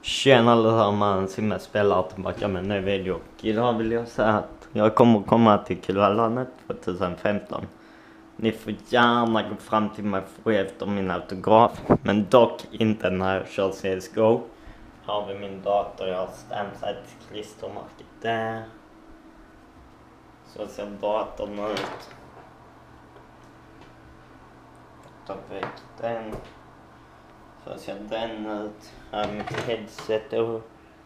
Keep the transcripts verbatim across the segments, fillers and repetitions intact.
Tjena allesammans, Simme spelar tillbaka med en ny video. Idag vill jag säga att jag kommer komma till Kullalandet tjugohundrafemton. Ni får gärna gå fram till mig och få efter min autograf, men dock inte när jag kör C S G O. Här har vi min dator, jag har stämplat ett klistermärke där. Så ser datorn ut. Ta väck den. Så ser den ut. Här är mitt headset och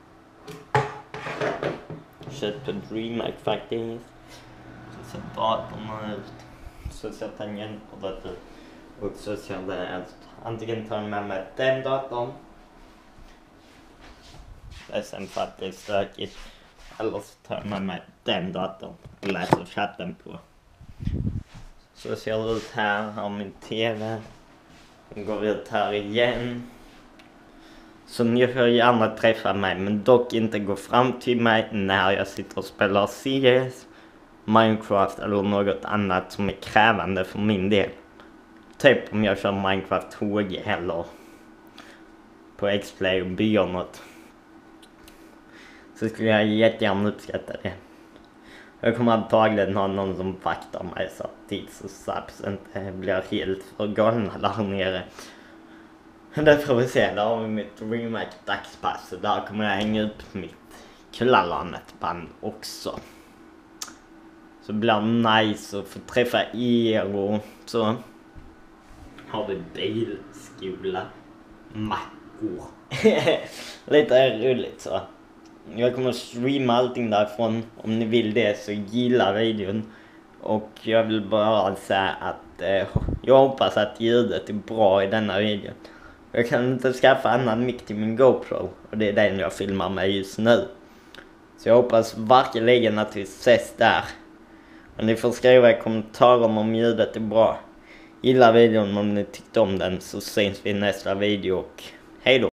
köpte DreamHack faktiskt. Så ser datorn ut. Så ser tangentbordet ut. Och så ser det ut. Antingen tar jag med mig den datorn. Det är sen faktiskt stökigt. Eller så tar jag med mig den datorn och läser chatten på. Så ser det ut här. Har min tv. Den går ut här igen. Så ni får gärna träffa mig, men dock inte gå fram till mig när jag sitter och spelar C S, Minecraft eller något annat som är krävande för min del. Typ om jag kör Minecraft H G eller på X-Play och bygger något. Så skulle jag jättegärna uppskatta det. Jag kommer antagligen ha någon som vaktar mig så att tids och subs inte blir helt för galna där nere. Där får vi se, där har vi mitt DreamHack dagspass och där kommer jag hänga upp mitt Kullalandet band också. Så det blir nice att få träffa er och så. Har vi bilskola, mackor. Lite roligt så. Jag kommer streama allting därifrån. Om ni vill det så gilla videon. Och jag vill bara säga att eh, jag hoppas att ljudet är bra i denna videon. Jag kan inte skaffa annan mick till min GoPro. Och det är den jag filmar med just nu. Så jag hoppas verkligen att vi ses där. Och ni får skriva i kommentarer om ljudet är bra. Gilla videon om ni tyckte om den, så syns vi i nästa video och hej då.